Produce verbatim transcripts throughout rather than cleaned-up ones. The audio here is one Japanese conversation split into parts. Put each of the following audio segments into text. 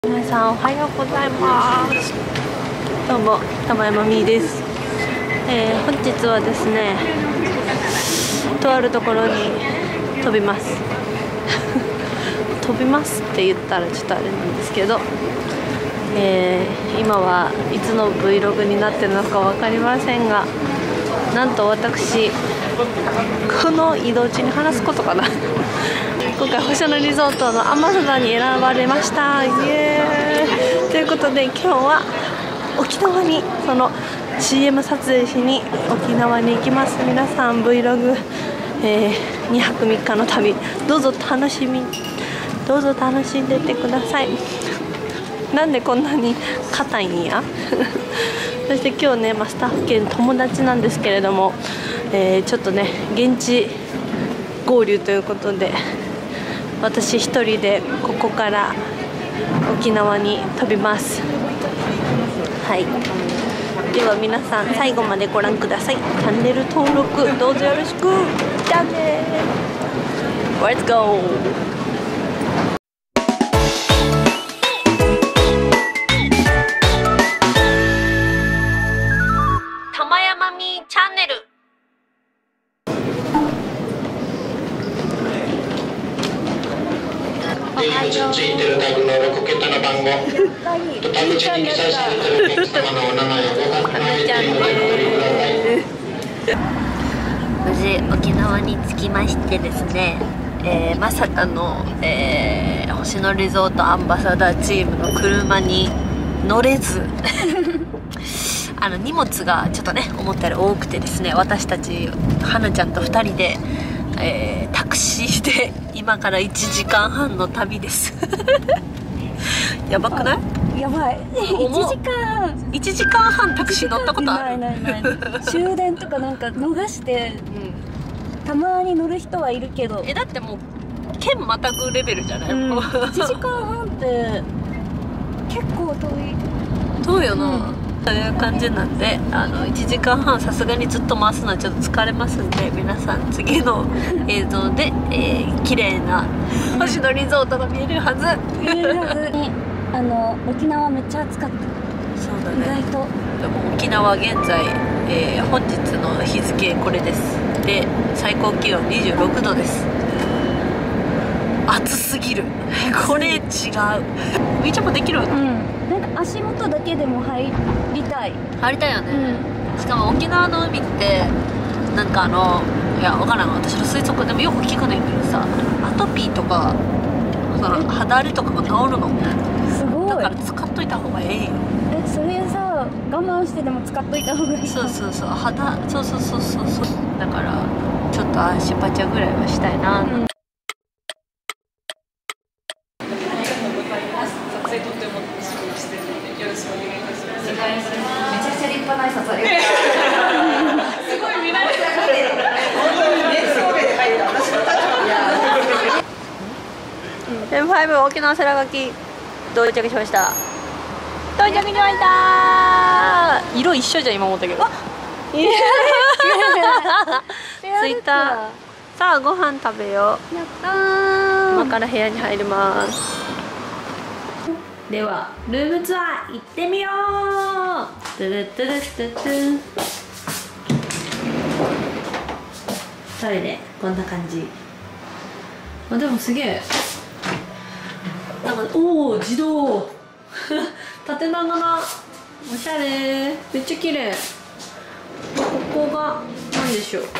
皆さんおはようございます。どうも玉山みーです。えー、本日はですね、とあるところに飛びます飛びますって言ったらちょっとあれなんですけど、えー、今はいつの Vlog になってるのか分かりませんが、なんと私この移動中に話すことかな今回星野リゾートのアンバサダーに選ばれました。イエーイということで、今日は沖縄にその シーエム 撮影しに沖縄に行きます。皆さん Vlog、えー、にはくみっかの旅、どうぞ楽しみどうぞ楽しんでってください。なんでこんなに硬いんやそして今日ね、まあ、スタッフ兼友達なんですけれども、えー、ちょっとね現地合流ということで、私一人でここから沖縄に飛びます。はい、では皆さん最後までご覧ください。チャンネル登録どうぞよろしく。じゃあねー、 Let's go。玉山みチャンネル。 出入り口についているタグのろくけたの番号、タグ地に記載されているお客様のお名前をご確認いただきお取りください。 無事沖縄に着きましてですね、えー、まさかの、えー、星野リゾートアンバサダーチームの車に乗れずあの荷物がちょっとね思ったより多くてですね、私たち花ちゃんとふたりで、えー、タクシーで今からいちじかんはんの旅ですやばくない？ やばいいちじかんいちじかんはんタクシー乗ったことある？ ないないない終電とかなんか逃して、うん、たまに乗る人はいるけど、 えだってもう県またぐレベルじゃない？ うん、 もういちじかんはんって結構遠い遠いよな、うん、という感じなんで、あのいちじかんはんさすがにずっと回すのはちょっと疲れますんで、皆さん次の映像で、えー、綺麗な星野リゾートが見えるはず見えるはずにあの沖縄めっちゃ暑かった。 そうだね、 意外とでも沖縄現在、えー、本日の日付これですで、最高気温にじゅうろくどです。暑すぎるこれ違う。みーちゃんもできる？うん、 なんか足元だけでも入りたい入りたいよね、 うん、 しかも沖縄の海ってなんかあのいやわからん、私の推測でもよく聞くねんけどさ、アトピーとかその肌荒れとかが治るのみたいな。 すごい。 だから使っといた方がええよ。 え、それさ我慢してでも使っといた方がいい。 そうそうそう、肌そうそうそうそうそう、だからちょっと足パチャぐらいはしたいな、うん。エムファイブ 沖縄世良垣到着しました。到着しました。色一緒じゃん今思ったけど。着いた。さあご飯食べよう。 やったー。 今から部屋に入ります。ではルームツアー行ってみよう。トゥルトゥルトゥトゥ。トイレこんな感じ。あ、でもすげえ。なんかおお自動縦長なおしゃれ、めっちゃ綺麗。ここが何でしょう。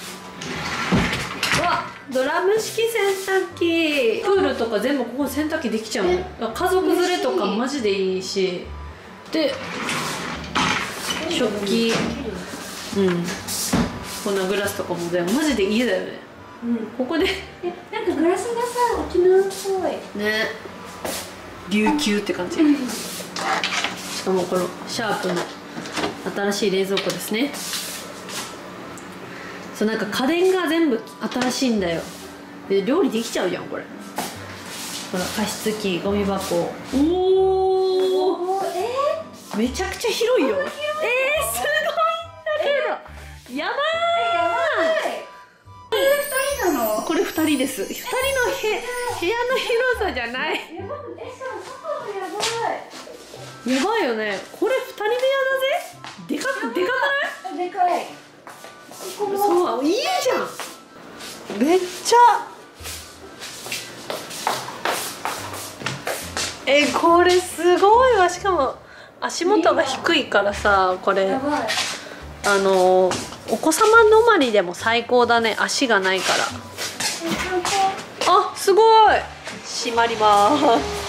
うわ、ドラム式洗濯機。プールとか全部ここ洗濯機できちゃうの。家族連れとかマジでいいし、で食器、うん、こんなグラスとかも全部マジで家だよね、うん、ここでえ、なんかグラスがさ沖縄っぽいね、琉球って感じ。しかもこのシャープの新しい冷蔵庫ですね。そう、なんか家電が全部新しいんだよ。で料理できちゃうじゃんこれ。ほら、加湿器、ゴミ箱。おお、えー、めちゃくちゃ広いよ。えー、すごいんだけど、やばーい。これふたりです。ふたりのへ部屋の広さじゃない。 え、しかも外もやばやばいよね。これふたり部屋だぜ。でかくでかくない？ でかい。ここもそういいじゃん。めっちゃえこれすごいわ。しかも足元が低いからさ、これやばい。 あのお子様止まりでも最高だね。足がないから。あ、すごい。閉まります。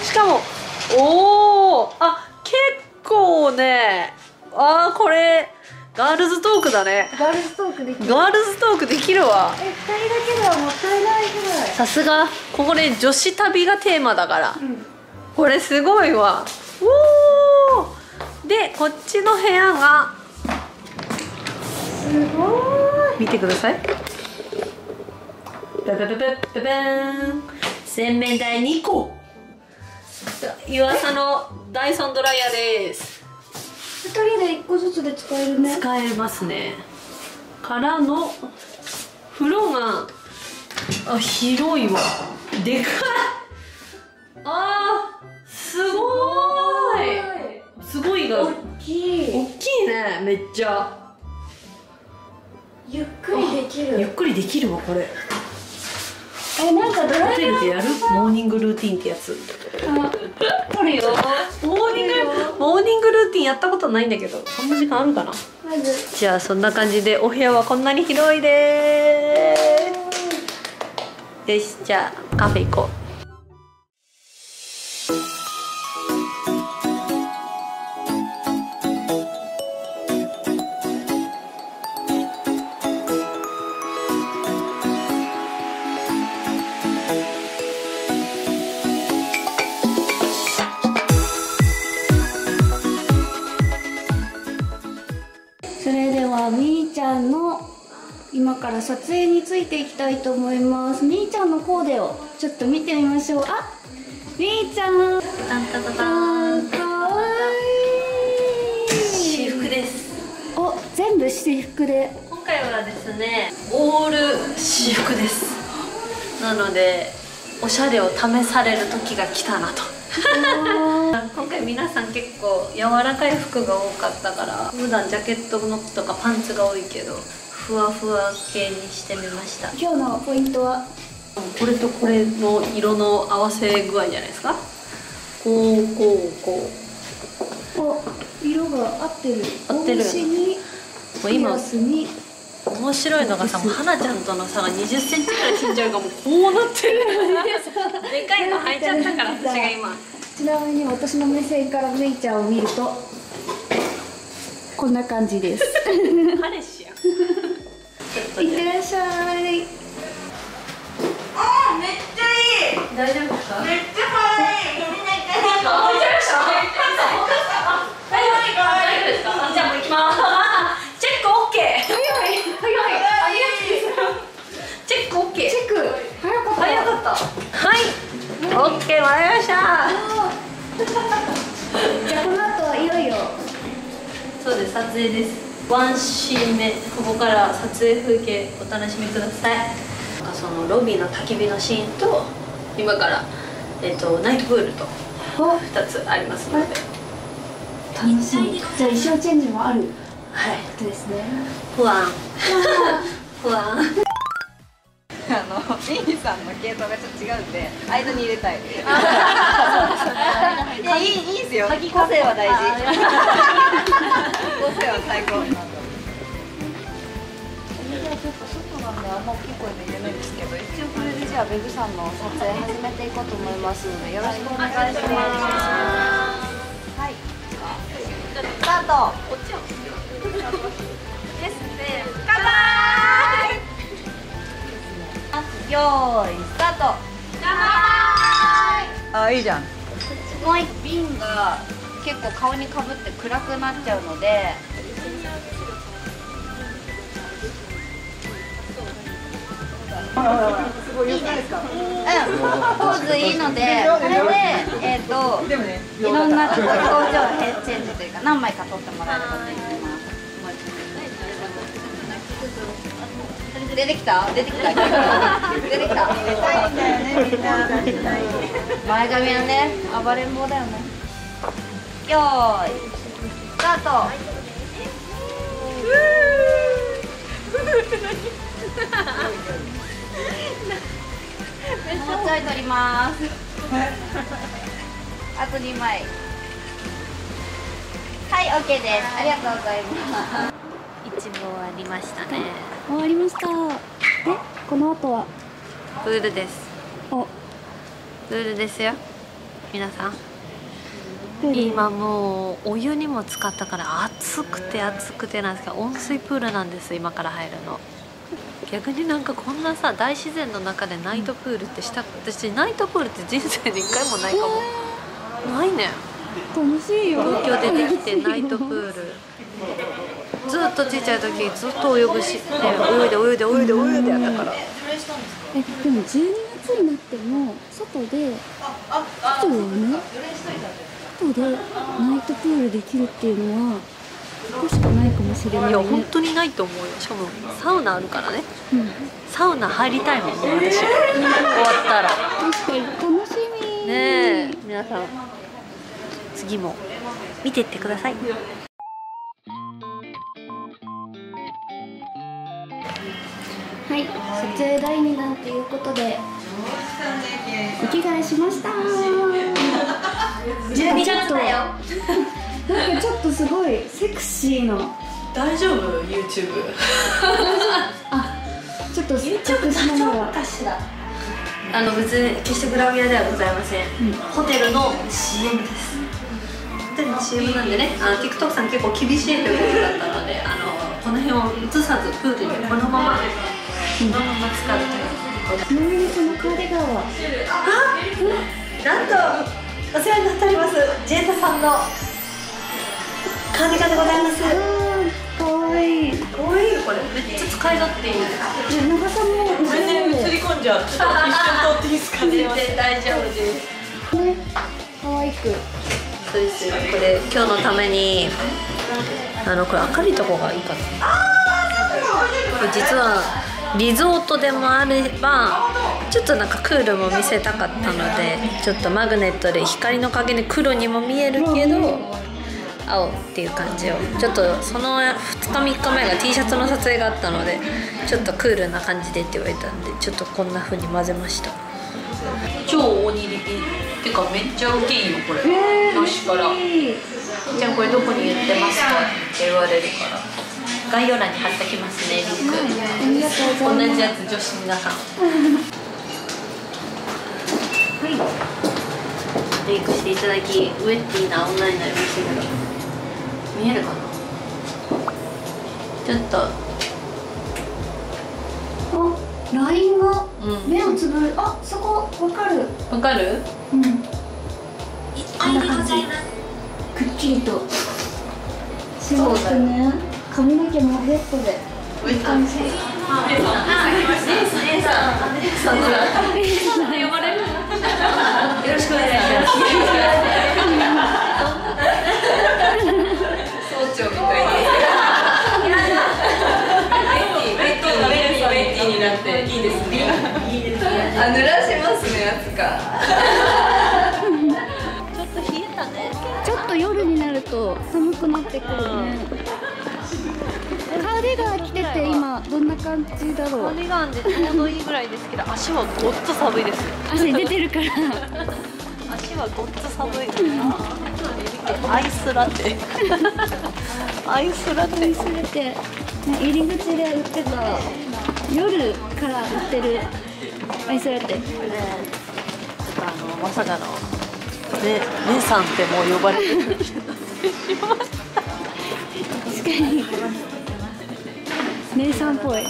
しかもおお、あ、結構ね。あー、これガールズトークだね。 ガールズトークできる。 ガールズトークできるわ。 え、ふたりだけではもったいないぐらい。 さすがここで女子旅がテーマだから、 うん、 これすごいわ。おお。でこっちの部屋がすごい。 見てください。ババババババーン。洗面台にこ。湯浅のダイソンドライヤーです。 ふたりでいっこずつで使えるね。 使えますね。からの風呂があ広いわ。でかい。あーすごい。すごいが大きい。 大きいね。めっちゃゆっくりできる。 ゆっくりできるわこれ。 え、なんかドラホテイヤールでやるモーニングルーティンってやつ。 あ、取るよ。 モーニングモーニングルーティンやったことないんだけど、そんな時間あるかな。 まずじゃあそんな感じでお部屋はこんなに広いです。よし、じゃあカフェ行こう。 それではみーちゃんの今から撮影についていきたいと思います。みーちゃんのコーデをちょっと見てみましょう。あ、みーちゃん、 タンタタタあン。 ーかわいい。 私服です。 お、全部私服で。 今回はですね、オール私服です。なのでおしゃれを試される時が来たなと。今回皆さん結構柔らかい服が多かったから、普段ジャケットのとかパンツが多いけどふわふわ系にしてみました。 今日のポイントはこれとこれの色の合わせ具合じゃないですか。こうこうこう。 お、色が合ってる。 合ってる帽子にもう今ピアスに。 面白いのがさ、もう花ちゃんとの差がにじゅっセンチくらい身長がもうこうなってる。でかいの履いちゃったから私が今。 ちなみに私の目線からめいちゃんを見るとこんな感じです。 彼氏やん。 いってらっしゃい。 あーめっちゃいい。 大丈夫ですか？ めっちゃ可愛い。みんな一回あ、置いちゃいました。あ、大丈夫ですか？大丈夫ですか？じゃあもう行きます。チェックオッケー。早い早い。ありがとうございます。チェックオッケー。 チェック早かった。 早かった。はい。オッケー、わかりました。 じゃあこの後はいよいよそうです、撮影です。ワンシーン目、ここから撮影風景お楽しみください。なんかそのロビーの焚き火のシーンと今からえっとナイトプールとふたつありますので。 楽しみ。じゃあ衣装チェンジもあるはい。 ことですね。 不安。不安。 あのミーさんの系統がちょっと違うんで間に入れたい。いやいいいいですよ。個性は大事。個性は最高。私はちょっと外なんであんま大きい声で言えないんですけど、一応これでじゃあベグさんの撮影始めていこうと思いますのでよろしくお願いします。はい。スタート。こっちを。ですね。乾杯。よーいスタート。あ、いいじゃん。すごい瓶が結構顔にかぶって暗くなっちゃうので、すごい良くないですか？うん、ポーズいいので、これでえっといろんなちょっと表情チェンジというか何枚か撮ってもらえればと思います。出てきた？出てきた？出てきた？出たいんだよね、みんな。前髪はね、暴れん坊だよね。 よーいスタート。もうちょい取りますあとにまい。はい、オッケーです。ありがとうございます。 一部終わりましたね。 終わりました。で、この後はプールです。 おプールですよ皆さん。 プール今もうお湯にも浸かったから暑くて暑くてなんですけど、温水プールなんです。今から入るの。逆になんかこんなさ大自然の中でナイトプールってした私ナイトプールって人生で一回もないかも。ないねん。 楽しいよ。 東京出てきてナイトプールずっとちっちゃい時ずっと泳ぐし、ね、泳いで泳いで泳いで泳いでやったから。 え、でもじゅうにがつになっても外で外でね外でナイトプールできるっていうのはここしかないかもしれないね。 いや本当にないと思うよ。しかもサウナあるからね、 うん、 サウナ入りたいもんね私終わったら。 確かに楽しみねえ皆さん次も見てってください。 はい、撮影だいにだんということでお着替えしました。 じゅうにがつだよ。 なんかちょっとすごいセクシーな。 大丈夫 YouTube あ、ちょっとチェックしながら。 あの別に決してグラビアではございません、うん、ホテルの シーエム です。ホテルの シーエム なんでね、あの TikTok さん結構厳しいということだったので、あのこの辺を映さずプールにこのままこのまま使うということで。 ちなみにこのカーディガンはなんとお世話になっておりますジェータさんのカーディガンでございます。 かわいい。 かわいい。これめっちゃ使い勝手いい。 長さも全然映り込んじゃう。ちょっと一瞬通っていいですかね。全然大丈夫です。 ね、かわいく。 そうですよ。これ今日のためにあのこれ明るいとこがいいかな。これ実はリゾートでもあればちょっとなんかクールも見せたかったので、ちょっとマグネットで光の影で黒にも見えるけど青っていう感じを、ちょっとそのふつかみっかまえが T シャツの撮影があったのでちょっとクールな感じでって言われたんで、ちょっとこんな風に混ぜました。超大にりってかめっちゃ大きいよこれ。端から「じゃあこれどこに言ってますか?」って言われるから概要欄に貼ってきますね、リンク。 ありがとうございます。 同じやつ女子皆さんはいメイクしていただき、ウェッティーな女になりましたけど見えるかな。ちょっとあ、ラインがうん目をつぶる。あ、そこわかる。 わかる？ うん。こんな感じ。くっきりとしましたね。髪の毛もベッドでウェッ感じ。あ、姉さん、姉さん、姉さん、姉さん、呼ばれる。よろしくお願いします。総長みたいに。ベッドがベッドベッティになっていいですね。いいですね。 あ、濡らしますね、やつか。 ちょっと冷えたね。 ちょっと夜になると寒くなってくるね。カーディガン着てて今どんな感じだろう。 カーディガンでちょうどいいぐらいですけど、足はごっつ寒いですよ。 汗出てるから足はごっつ寒いです。アイスラテ。アイスラテ。 すべて入り口で売ってた夜から売ってるアイスラテ。 ね、あのまさかのね、姉さんってもう呼ばれてる。 確かに姉さんっぽい。あ、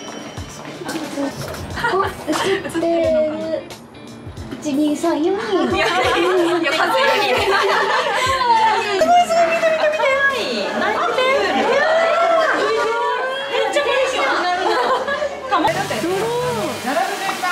映ってる。一二三四人。 いや、数よに。すごいすごい緑が可愛い。泣いてる。めっちゃ嬉しい。かまえだって。並ぶ順番。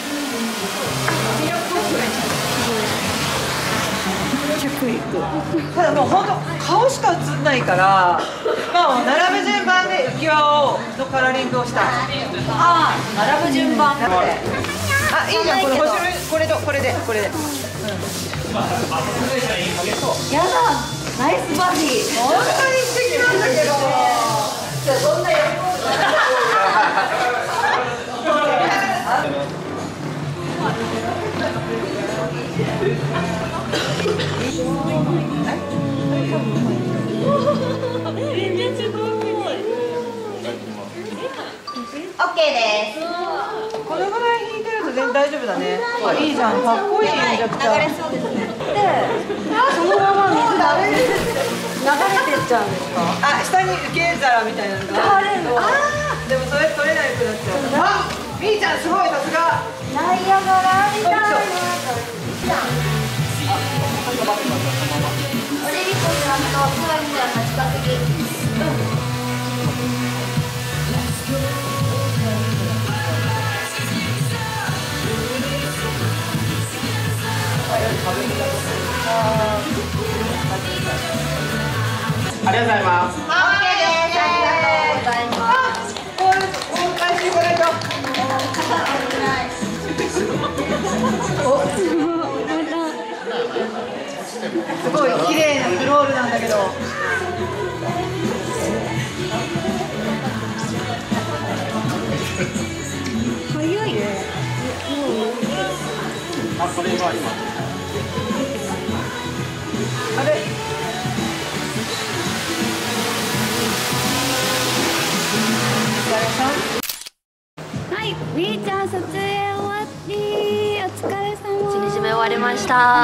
着陸。 ただもう本当顔しか映んないから、まあ並ぶ順番で浮き輪をのカラーリングをしたい。 ああ、並ぶ順番って。 あ、いいじゃん、これ星のこれとこれでこれで。うんやだ、ナイスバディ。 本当に素敵なんだけど。 そんな喜ぶ。オッケーです。 このぐらい引いてると全然大丈夫だね。あ、いいじゃん、かっこいい、めちゃくちゃ。 流れそうですね。で、そのまま水が流れてっちゃうんですか。 あ、下に受け皿みたいなのが。あー、でもそれ取れなくなっちゃう。あ、みーちゃんすごい、さすが。 ナイアガラみたいな。オリリコちゃんとスワイちゃんが近すぎ。 ありがとうございます。 オッケーです。ありがとうございます。 お返しこれと。すごい綺麗なクロールなんだけど。 早いね。 あ、これは今。 あれ。 はい、みーちゃん撮影終わり。お疲れ様。 一日目終わりました。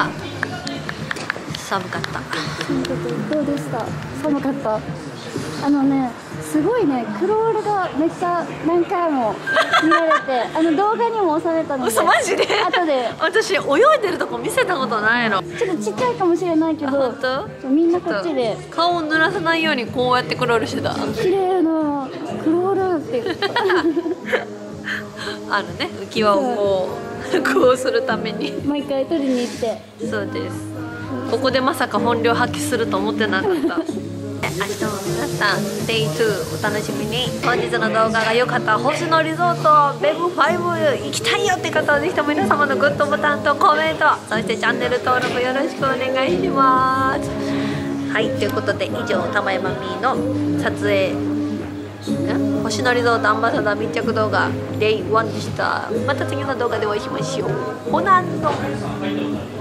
寒かった。 どうでした？寒かった。あのね、すごいね、クロールがめっちゃ何回も見られて、あの動画にも収めたので。 嘘マジで？ 後で。 私泳いでるとこ見せたことないの。 ちょっとちっちゃいかもしれないけど、 本当？ みんなこっちで顔を濡らさないようにこうやってクロールしてた。 綺麗なクロールって言ったあるね、浮き輪をこうこうするために。 毎回取りに行って。 そうです。ここでまさか本領発揮すると思ってなかった。明日も皆さん デイツー お楽しみに。本日の動画が良かった星野リゾートベブファイブ行きたいよって方はぜひとも皆様のグッドボタンとコメント、そしてチャンネル登録よろしくお願いします。はい、ということで以上玉山みーの撮影ん星野リゾートアンバサダー密着動画デイワンでした。また次の動画でお会いしましょう。ほなの